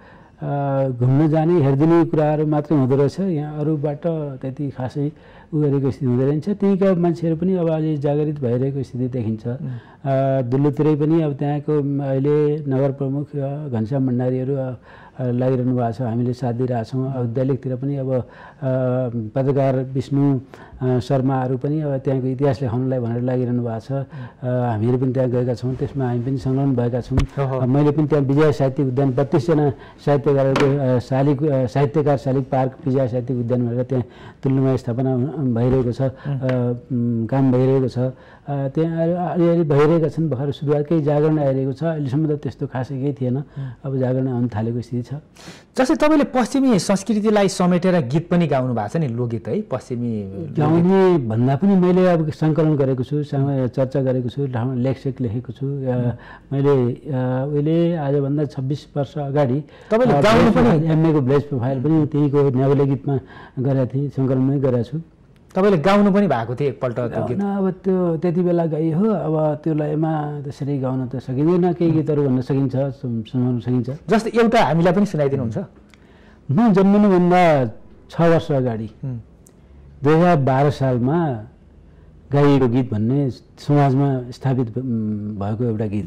घुम्न जाने हेरिदिने कुराहरू मात्रै हुँदो रहेछ, यहाँ अरूबाट त्यति खासै उ गरेको स्थिति हुँदो रहेछ। त्यहीँका मान्छेहरू पनि अब अहिले जागृत भइरहेको स्थिति देखिन्छ। दिल्लीतिरै पनि अब त्यहाँको अहिले नगर प्रमुख घनश्याम भण्डारीहरू लागिरहनु भएको छ, हामीले साथ दिइरहेछौँ। अब दैलेखतिर पनि अब पत्रकार विष्णु शर्माहरू पनि अब त्यहाँको इतिहास लेखाउनलाई भनेर लागिरहनु भएको छ। हामीहरू पनि त्यहाँ गएका छौँ, त्यसमा हामी पनि संलग्न भएका छौँ। मैले पनि त्यहाँ विजय साहित्यिक उद्यान 32जना साहित्यकारहरूको साहित्यकार शालिग पार्क विजय साहित्यिक उद्यान भनेर त्यहाँ तुलनामा स्थापना भइरहेको छ, काम भइरहेको छ। त्यहाँ अलिअलि भइरहेका छन्, भर्खर सुरुवातकै जागरण आइरहेको छ। अहिलेसम्म त त्यस्तो खासै केही थिएन, अब जागरण आउन थालेको स्थिति छ। जस्तै तपाईँले पश्चिमी संस्कृतिलाई समेटेर गीत पनि गाउनु भएको छ नि, लोकगीत है, पश्चिमी गाउने भन्दा पनि मैले अब सङ्कलन गरेको छु, चर्चा गरेको छु, लेखसेख लेखेको छु। मैले उहिले आजभन्दा 26 वर्ष अगाडि तपाईँले गाउनु पनि एमएको ब्लेज प्रोफाइल पनि त्यहीँको नेवाली गीतमा गरेको थिएँ, सङ्कलनमै गरेको छु। तपाईँले गाउनु पनि भएको थियो एकपल्ट? अब त्यो त्यति बेला गाइयो हो, अब त्यो लयमा त्यसरी गाउन त सकिँदैन। केही गीतहरू भन्न सकिन्छ, सुनाउन सकिन्छ। जस्तै एउटा हामीलाई पनि सुनाइदिनुहुन्छ? म जन्मिनुभन्दा 6 वर्ष अगाडि 2012 सालमा गाइएको गीत भन्ने समाजमा स्थापित भएको एउटा गीत।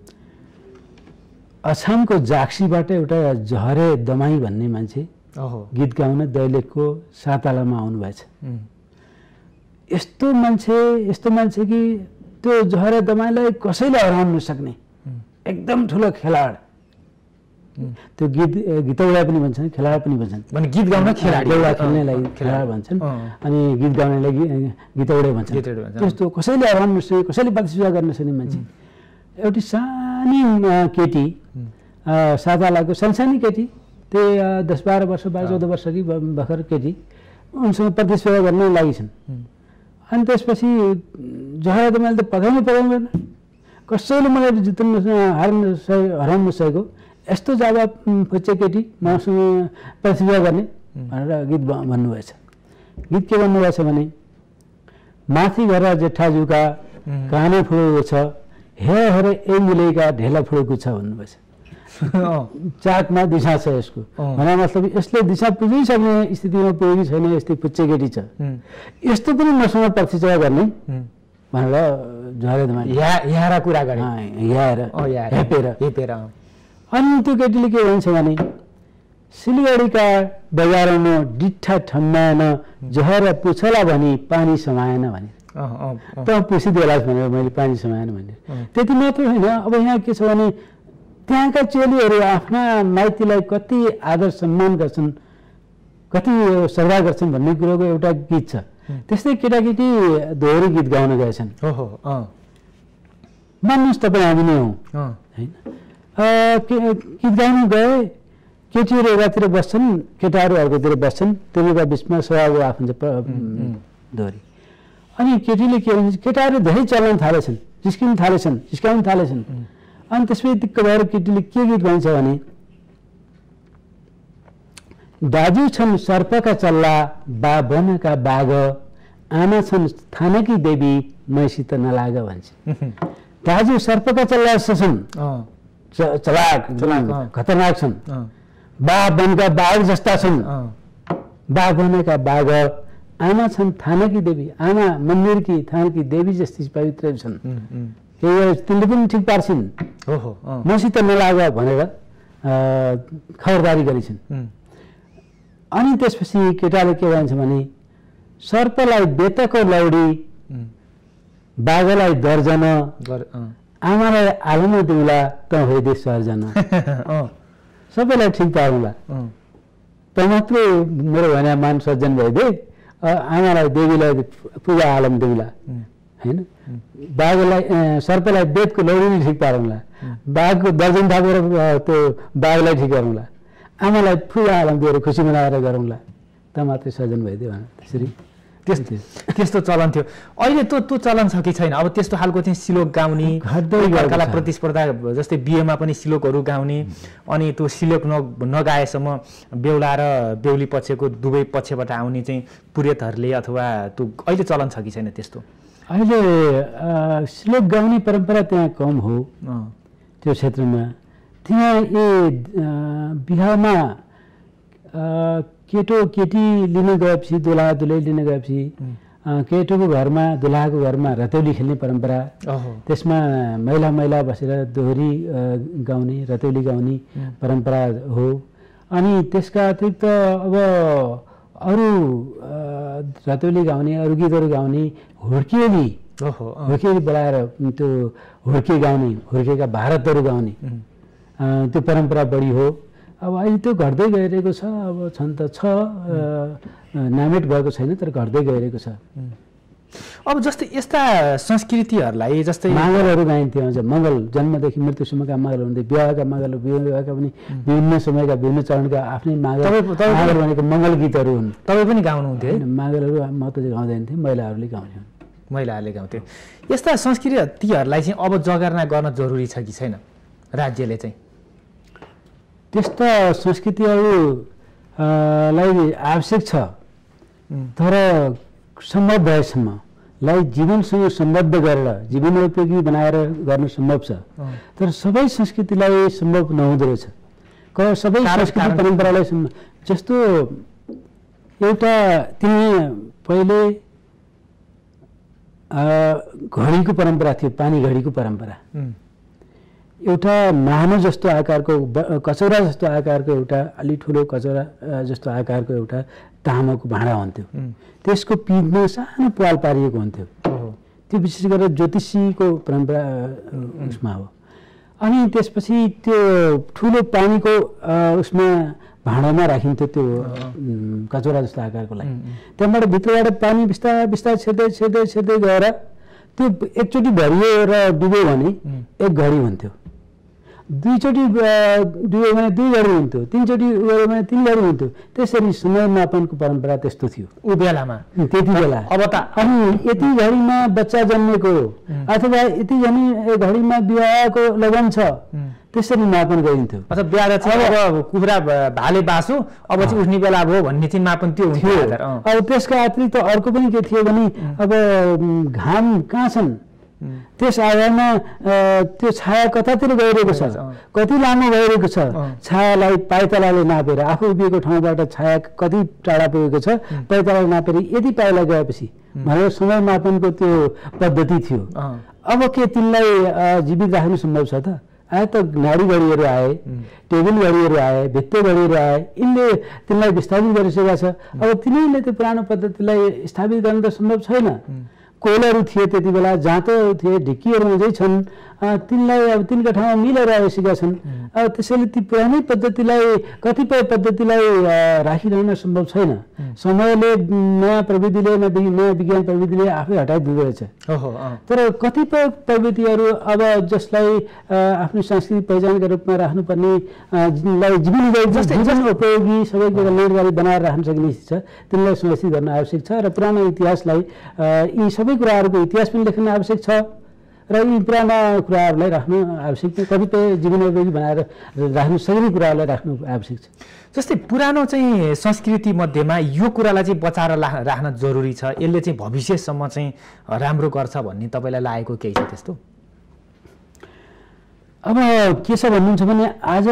अछामको जाक्सीबाट एउटा जहरे दमाई भन्ने मान्छे गीत गाउन दैलेखको सातालामा आउनुभएछ। यस्तो मान्छे कि त्यो जहरे दमाईलाई कसैले हराउन नसक्ने एकदम ठुलो खेलाड। त्यो गीतौडा पनि भन्छन्, खेलाड पनि भन्छन्। गीत गाउन खेलाडी, खेल्नेलाई खेलाड भन्छन् अनि गीत गाउनेलाई गीतौडे भन्छन्। त्यस्तो कसैले हराउन नसक्ने, कसैले प्रतिस्पर्धा गर्न नसक्ने मान्छे। एउटी सानी केटी, सातालाको सानसानी केटी, त्यही 10-12 वर्ष 12-14 वर्षकी भर्खर केटी उनसँग प्रतिस्पर्धा गर्न लागि छन्। अनि त्यसपछि जहरा दमाईले त पकाउनु कसैले मलाई हराउन नसकेको यस्तो जाबा फुच्चे केटी मसँग प्रतिस्पर्धा गर्ने भनेर गीत भन्नुभएछ। गीत के भन्नुभएछ भने माथि घर जेठाजुका काने फुलेको छ, हेर एमुलेका ढेला फुलेको छ भन्नुभएछ। चाकमा दिशा छ यसको भने मतलब यसले दिशा पुगिसक्ने स्थितिमा पुगेकी छैन, यस्तै फुच्चे केटी छ, यस्तो पनि मसँग प्रतिस्पर्धा गर्ने भनेर जहरे दमाईले यहाँ कुरा गरे। हेपेर अनि त्यो केटीले के भन्छ भने सिलगढीका बजारमा डिठा ठम्माएन, जहर पुछला भनी पानी समाएन भने त पुछिदिएला भनेर मैले पानी समाएन भने। त्यति मात्र होइन, अब यहाँ के छ भने त्यहाँका चेलीहरू आफ्ना माइतीलाई कति आदर सम्मान गर्छन्, कति श्रद्धा गर्छन् भन्ने कुरोको एउटा गीत छ। त्यस्तै केटाकेटी दोहोरी गीत गाउन गएछन्। मान्नुहोस् तपाईँ हामी नै हौँ होइन। गीत गाउन गए, केटीहरू एकातिर बस्छन्, केटाहरू अर्कोतिर बस्छन्, त्यसका बिचमा स्वभाव आफन्त दोहोरी। अनि केटीले के भन्छ, केटाहरू धेरै चल्न थालेछन्, जिस्काउन थालेछन्। अनि त्यसपछि दिक्क भएर केटीले के गीत गाउँछ भने दाजु छन् सर्पका चल्ला, बा बनका बाघ, आमा छन् थानकी देवी, मैसित नलाग भन्छ। दाजु सर्पका चल्ला छन्, चलाक खतरनाक छन्, बा बनका बाघ जस्ता छन्, बा बनका बाघ, आमा छन् थानकी देवी, आमा मन्दिरकी थानकी देवी जस्ती पवित्र छन्, तिनले पनि ठिक पार्छन्, मसित नलाग भनेर खबरदारी गरिछन्। अनि त्यसपछि केटाले के भन्छ भने सर्पलाई बेतको लौडी, बाघलाई दर्जन, आमालाई आलम दिउला त होइदे सर्जना। सबैलाई ठिक पार्नुला, त मात्र मेरो भने मान सर्जन भइदे, आमालाई देवीलाई पूजा आलम दिउला होइन, बाघलाई सर्पलाई बेतको लौडीले ठिक पार्नुला, बाघको दर्जन थापेर त्यो बाघलाई ठिक गरौँला, आमालाई पूजा आलम दिएर खुसी मनाएर गरौँला, त मात्रै सर्जन भइदियो भने त्यसरी त्यस्तो चलन थियो। अहिले त्यो चलन छ कि छैन? अब त्यस्तो खालको चाहिँ श्लोक गाउने, एकअर्कालाई प्रतिस्पर्धा जस्तै बिहेमा पनि श्लोकहरू गाउने, अनि त्यो श्लोक नगाएसम्म बेहुला र बेहुली पक्षको दुवै पक्षबाट आउने चाहिँ पुरोहितहरूले अथवा त्यो अहिले चलन छ कि छैन त्यस्तो? अहिले श्लोक गाउने परम्परा त्यहाँ कम हो त्यो क्षेत्रमा। त्यहाँ बिहामा केटो केटी लिन गएपछि, दुलहा दुलै लिन गएपछि केटोको घरमा दुलहाको घरमा रतौली खेल्ने परम्परा, त्यसमा महिला बसेर दोहोरी गाउने, रतौली गाउने परम्परा हो। अनि त्यसका अतिरिक्त अब अरू रतौली गाउने, अरू गीतहरू गाउने, हुर्किएली बोलाएर त्यो हुर्के गाउने, हुर्केका भारतहरू गाउने त्यो परम्परा बढी हो। अब अहिले त्यो घट्दै गइरहेको छ। अब छन् त छ, नामेट भएको छैन, तर घट्दै गइरहेको छ। अब जस्तै यस्ता संस्कृतिहरूलाई जस्तै मागलहरू गाइन्थ्यो, मङ्गल जन्मदेखि मृत्युसम्मका मागल हुन्थे, विवाहका मागल, विवाहका पनि विभिन्न समयका विभिन्न चरणका आफ्नै मागल भनेको मङ्गल गीतहरू हुन्। तपाईँ पनि गाउनुहुन्थ्यो है? मागलहरू म त गाउँदैन थिएँ, महिलाहरूले गाउँथ्यो। महिलाहरूले गाउँथ्यो। यस्ता संस्कृतिहरूलाई चाहिँ अब जगेर्ना गर्न जरुरी छ कि छैन राज्यले चाहिँ? त्यस्ता संस्कृतिहरूलाई आवश्यक छ, तर सम्भव भएसम्मलाई जीवनसँग सम्बद्ध गरेर जीवनोपयोगी बनाएर गर्न सम्भव छ। तर सबै संस्कृतिलाई सम्भव नहुँदो रहेछ। सबै संस्कृति परम्परालाई जस्तो एउटा तिमी पहिले घडीको परम्परा थियो, पानी घडीको परम्परा। एउटा मानव जस्तो आकारको कचौरा जस्तो आकारको एउटा अलि ठुलो कचौरा जस्तो आकारको एउटा तामाको भाँडा हुन्थ्यो। त्यसको पिठमा सानो प्वाल पारिएको हुन्थ्यो। त्यो विशेष गरेर ज्योतिषीको परम्परा उसमा हो। अनि त्यसपछि त्यो ठुलो पानीको उसमा भाँडामा राखिन्थ्यो त्यो कचौरा जस्तो आकारको लागि। त्यहाँबाट भित्रबाट पानी बिस्तारै बिस्तारै छिर्दै छिर्दै छिर्दै गएर त्यो एकचोटि भरियो र डुब्यो भने एक घडी हुन्थ्यो, दुईचोटि डुब्यो भने 2 घडी हुन्थ्यो, 3चोटि गऱ्यो भने 3 घडी हुन्थ्यो। त्यसरी समय मापनको परम्परा त्यस्तो थियो ऊ बेलामा, त्यति बेला। अब त अनि यति घडीमा बच्चा जन्मेको अथवा यति घडीमा विवाहको लगन छ, त्यसरी मापन गरिन्थ्यो। मतलब बिहा छ, अब कुखुरा भाले बासु अब चाहिँ उठ्ने बेला भयो भन्ने चाहिँ मापन त्यो हुन्थ्यो। अब त्यसका अतिरिक्त अर्को पनि के थियो भने अब घाम कहाँ छन् त्यस आधारमा त्यो छाया कतातिर गइरहेको छ, कति लामो भइरहेको छ, छायालाई पाइतालाले नापेर आफू उभिएको ठाउँबाट छाया कति टाढा पुगेको छ पाइतालाले नापेर यति पाइला गएपछि भनेर समय मापनको त्यो पद्धति थियो। अब के तिनलाई जीवित राख्नु सम्भव छ त? आए त नाडी घडीहरू आए, टेबल घडीहरू आए, भित्ते घडीहरू आए, यिनले तिनलाई विस्थापित गरिसकेका छ। अब तिनीहरूले त्यो पुरानो पद्धतिलाई स्थापित गर्न त सम्भव छैन। कोइलाहरू थिए त्यति बेला, जाँतो थिए, ढिक्कीहरू अझै छन्, तिनलाई अब तिनका ठाउँमा मिलेर आइसकेका छन्। अब त्यसैले ती पुरानै पद्धतिलाई कतिपय पद्धतिलाई राखिरहन सम्भव छैन। समयले नयाँ प्रविधिले नयाँ विज्ञान प्रविधिले आफै हटाइदिँदो रहेछ। तर कतिपय प्रविधिहरू अब जसलाई आफ्नो सांस्कृतिक पहिचानका रूपमा राख्नुपर्ने जीवन उपयोगी सबै कल्याणकारी बनाएर राख्न सक्ने छ, तिनलाई सुनिश्चित गर्न आवश्यक छ। र पुरानो इतिहासलाई यी सबै कुराहरूको इतिहास पनि लेख्न आवश्यक छ र यी पुराना कुराहरूलाई राख्नु आवश्यक छ। कतिपय जीवनोपयोगी बनाएर राख्नु सक्ने कुराहरूलाई राख्नु आवश्यक छ। जस्तै पुरानो चाहिँ संस्कृति मध्येमा यो कुरालाई चाहिँ बचाएर राख्न जरुरी छ, यसले चाहिँ भविष्यसम्म चाहिँ राम्रो गर्छ भन्ने तपाईँलाई लागेको केही छ त्यस्तो? अब के छ भन्नुहुन्छ भने आज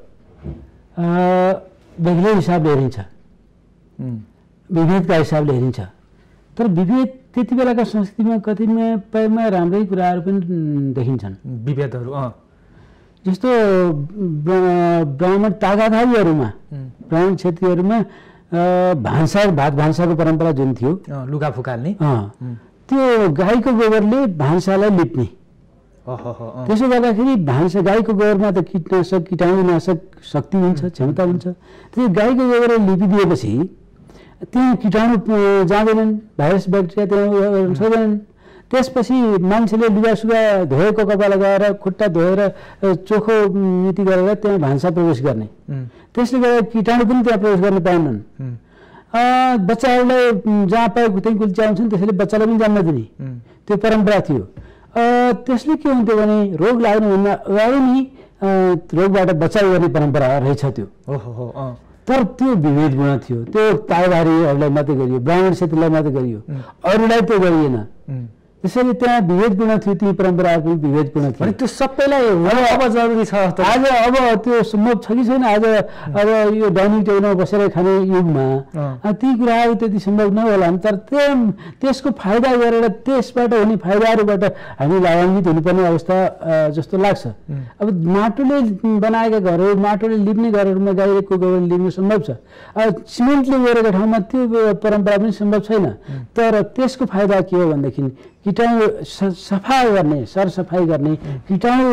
बेग्लै हिसाबले हेरिन्छ, विभेदका हिसाबले हेरिन्छ। तर विभेद त्यति बेलाका संस्कृतिमा कतिपयमा राम्रै कुराहरू पनि देखिन्छन्। विभेदहरू जस्तो ब्राह्मण तागाधारीहरूमा, ब्राह्मण क्षेत्रीहरूमा भात भान्साको परम्परा जुन थियो, लुगा फुकाल्ने, त्यो गाईको गोबरले भान्सालाई लिप्ने। त्यसो गर्दाखेरि गाईको गोबरमा त कीटनाशक कीटाणुनाशक शक्ति हुन्छ, क्षमता हुन्छ। त्यो गाईको गोबरले लिपिदिएपछि त्यहाँ कीटाणु जाँदैनन्, भाइरस ब्याक्टेरिया त्यहाँ सक्दैनन्। त्यसपछि मान्छेले लुगासुगा धोएको कपडा लगाएर खुट्टा धोएर चोखो नीति गरेर त्यहाँ भान्सा प्रवेश गर्ने। त्यसले गर्दा कीटाणु पनि त्यहाँ प्रवेश गर्न पाएनन्। बच्चाहरूलाई जहाँ पाएको त्यहीँ कुल्च्याउँछन्, त्यसैले बच्चालाई पनि जान्न दिने त्यो परम्परा थियो। त्यसले के हुन्थ्यो भने रोग लाग्नुभन्दा अगाडि नै रोगबाट बचाइ गर्ने परम्परा रहेछ त्यो। तर त्यो विभेदपूर्ण थियो, त्यो तागाधारीहरूलाई मात्रै गरियो, ब्राह्मण क्षेत्रलाई मात्रै गरियो, अरूलाई त्यो गरिएन। त्यसैले त्यहाँ विभेदपूर्ण थियो, ती परम्पराहरू पनि विभेदपूर्ण थियो। त्यो सबैलाई अब जरुरी छ आज। अब त्यो सम्भव छ कि छैन? आज अब यो डाइनिङ टेबलमा बसेर खाने युगमा ती कुराहरू त्यति सम्भव नहोला। तर त्यसको फाइदा गरेर त्यसबाट हुने फाइदाहरूबाट हामी लाभान्वित हुनुपर्ने अवस्था जस्तो लाग्छ। अब माटोले बनाएका घरहरू, माटोले लिप्ने घरहरूमा गाईको गोबरले लिप्नु सम्भव छ। सिमेन्टले गरेको ठाउँमा त्यो परम्परा पनि सम्भव छैन। तर त्यसको फाइदा के हो भनेदेखि कीटाणु सफा गर्ने, सरसफाइ गर्ने, कीटाणु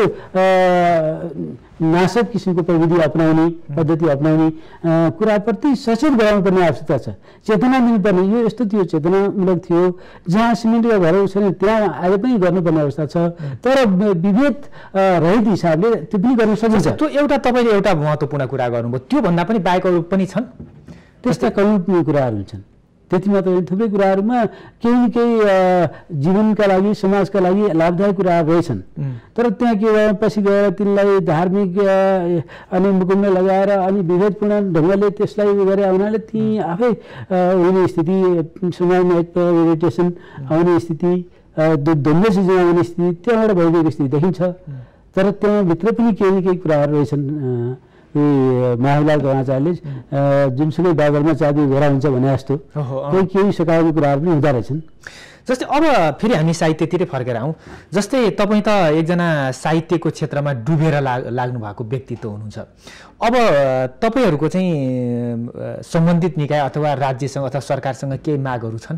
नाशक किसिमको प्रविधि अपनाउने, पद्धति अपनाउने कुराप्रति सचेत गराउनुपर्ने आवश्यकता छ। चेतना दिनुपर्ने, यो यस्तो थियो चेतनामूलक थियो। जहाँ सिमेन्टका घरहरू छैन त्यहाँ आज पनि गर्नुपर्ने अवस्था छ। तर विभेद रहित हिसाबले त्यो पनि गर्न सकिन्छ। त्यो एउटा तपाईँले एउटा महत्त्वपूर्ण कुरा गर्नुभयो, त्योभन्दा पनि बाहेकहरू पनि छन् त्यस्ता कयौँ कुराहरू हुन्छन्। त्यति मात्र थुप्रै कुराहरूमा केही न केही जीवनका लागि, समाजका लागि लाभदायक कुराहरू रहेछन्। तर त्यहाँ के भयो, पछि गएर तिनलाई धार्मिक अनि मुकुटमा लगाएर अनि विभेदपूर्ण ढङ्गले त्यसलाई गरेर हुनाले ती आफै हुने स्थिति, समाजमा एक इरिटेसन आउने स्थिति, द्वन्द्व सिर्जना आउने स्थिति त्यहाँबाट भइदिएको स्थिति देखिन्छ। तर त्यहाँभित्र पनि केही न केही कुराहरू रहेछन् माखनलाल आचार्यले जुनसुकै बागलमा चाँदी घेरा हुन्छ भने जस्तो कोही केही सकाएको कुराहरू पनि हुँदो रहेछन्। जस्तै अब फेरि हामी साहित्यतिरै फर्केर आउँ। जस्तै तपाईँ त एकजना साहित्यको क्षेत्रमा डुबेर लाग्नु भएको व्यक्तित्व हुनुहुन्छ। अब तपाईँहरूको चाहिँ सम्बन्धित निकाय अथवा राज्यसँग अथवा सरकारसँग केही मागहरू छन्?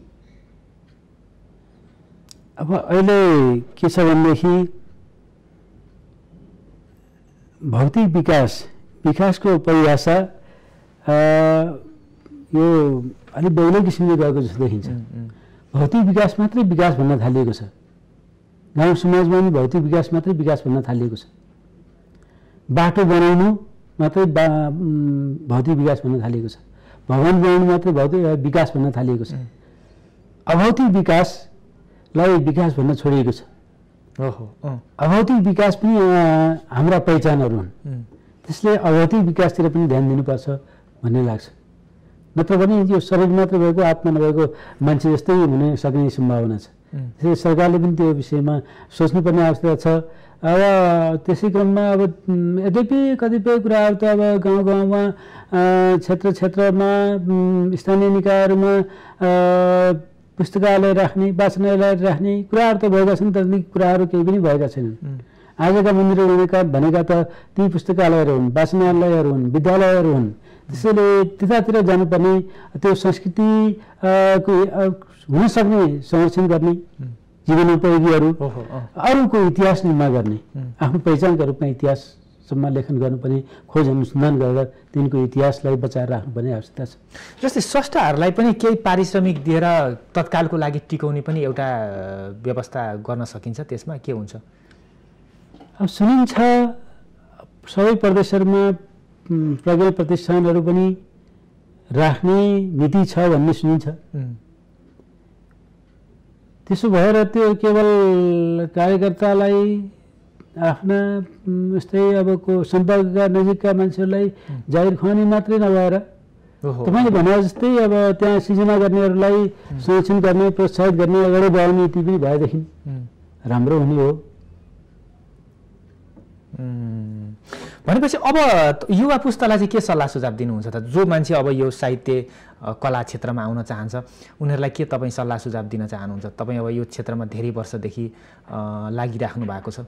अब अहिले के छ भनेदेखि भौतिक विकासको परिभाषा यो अलिक बेग्लै किसिमले गएको जस्तो देखिन्छ। भौतिक विकास मात्रै विकास भन्न थालिएको छ। गाउँ समाजमा पनि भौतिक विकास मात्रै विकास भन्न थालिएको छ। बाटो बनाउनु मात्रै भौतिक विकास भन्न थालिएको छ। भवन बनाउनु मात्रै भौतिक विकास भन्न थालिएको छ। अभौतिक विकासलाई विकास भन्न छोडिएको छ। अभौतिक विकास पनि हाम्रा पहिचानहरू हुन्। त्यसले अभौतिक विकासतिर पनि ध्यान दिनुपर्छ भन्ने लाग्छ। नत्र भने यो शरीर मात्र भएको आत्मा नभएको मान्छे जस्तै हुन सक्ने सम्भावना छ। त्यसैले सरकारले पनि त्यो विषयमा सोच्नुपर्ने आवश्यकता छ। अब त्यसै क्रममा अब यद्यपि कतिपय कुराहरू त अब गाउँ गाउँमा क्षेत्रमा स्थानीय निकायहरूमा पुस्तकालय राख्ने वाचनालय राख्ने कुराहरू त भएका छन्, तर ती कुराहरू केही पनि भएका छैनन्। आजका मन्दिरहरू भनेका त ती पुस्तकालयहरू हुन्, वाचनालयहरू हुन्, विद्यालयहरू हुन्। त्यसैले त्यतातिर जानुपर्ने, त्यो संस्कृति हुन सक्ने संरक्षण गर्ने, जीवनोपयोगीहरू अरूको इतिहास निर्माण गर्ने, आफ्नो पहिचानका रूपमा इतिहाससम्म लेखन गर्नुपर्ने, खोज अनुसन्धान गरेर तिनको इतिहासलाई बचाएर राख्नुपर्ने आवश्यकता छ। जस्तै स्रष्टाहरूलाई पनि केही पारिश्रमिक दिएर तत्कालको लागि टिकाउने पनि एउटा व्यवस्था गर्न सकिन्छ। त्यसमा के हुन्छ? अब सुनिन्छ सबै प्रदेशहरूमा प्रज्ञा प्रतिष्ठानहरू पनि राख्ने नीति छ भन्ने सुनिन्छ। त्यसो भएर त्यो केवल कार्यकर्तालाई आफ्ना जस्तै अब सम्पर्कका नजिकका मान्छेहरूलाई जागिर खुवाउने मात्रै नभएर तपाईँले भने जस्तै अब त्यहाँ सिर्जना गर्नेहरूलाई संरक्षण गर्ने, प्रोत्साहित गर्ने, अगाडि बढाउने नीति पनि भएदेखि राम्रो हुने हो। भनेपछि अब युवा पुस्तालाई चाहिँ के सल्लाह सुझाव दिनुहुन्छ त? जो मान्छे अब यो साहित्य कला क्षेत्रमा आउन चाहन्छ उनीहरूलाई के तपाईँ सल्लाह सुझाव दिन चाहनुहुन्छ? तपाईँ अब यो क्षेत्रमा धेरै वर्षदेखि लागिराख्नु भएको छ।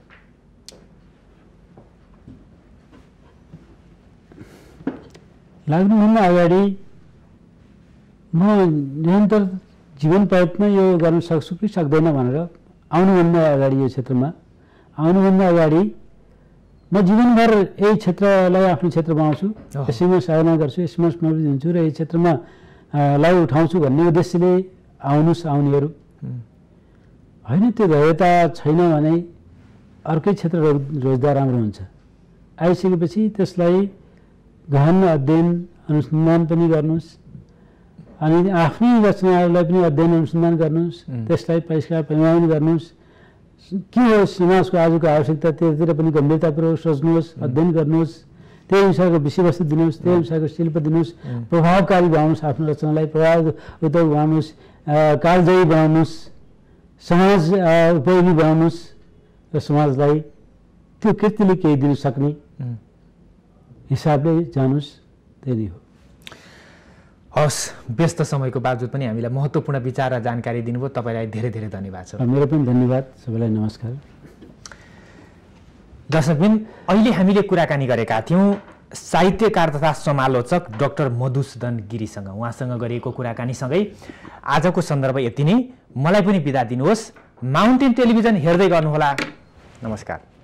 लाग्नुभन्दा अगाडि म निरन्तर जीवन प्रयत्न यो गर्न सक्छु कि सक्दैन भनेर आउनुभन्दा अगाडि यो क्षेत्रमा आउनुभन्दा अगाडि म जीवनभर यही क्षेत्रलाई आफ्नो क्षेत्र बनाउँछु, यसैमा साधना गर्छु, यसमा समर्पित हुन्छु र यही क्षेत्रमा लाई उठाउँछु भन्ने उद्देश्यले आउनुहोस् आउनेहरू। होइन त्यो धैर्यता छैन भने अर्कै क्षेत्र रोज्दा राम्रो हुन्छ। आइसकेपछि त्यसलाई गहन अध्ययन अनुसन्धान पनि गर्नुहोस्, अनि आफ्नै रचनाहरूलाई पनि अध्ययन अनुसन्धान गर्नुहोस्, त्यसलाई परिष्कार परिमार्जन गर्नुहोस्। के हो समाजको आजको आवश्यकता त्योतिर पनि गम्भीरतापूर्वक सोच्नुहोस्, अध्ययन गर्नुहोस्, त्यही अनुसारको विषयवस्तु दिनुहोस्, त्यही अनुसारको शिल्प दिनुहोस्, प्रभावकारी बनाउनुहोस्, आफ्नो रचनालाई प्रभावयुक्त बनाउनुहोस्, कालजयी बनाउनुहोस्, समाज उपयोगी बनाउनुहोस् र समाजलाई त्यो कृतिले केही दिन सक्ने हिसाबले जानुहोस्। त्यही हो। हस्, व्यस्त समयको बावजुद पनि हामीलाई महत्त्वपूर्ण विचार र जानकारी दिनुभयो। तपाईँलाई धेरै धेरै धन्यवाद छ। मेरो पनि धन्यवाद। सबैलाई नमस्कार। दर्शकबिन, अहिले हामीले कुराकानी गरेका थियौँ साहित्यकार तथा समालोचक डाक्टर मधुसूदन गिरीसँग। उहाँसँग गरिएको कुराकानीसँगै आजको सन्दर्भ यति नै। मलाई पनि बिदा दिनुहोस्। माउन्टेन टेलिभिजन हेर्दै गर्नुहोला। नमस्कार।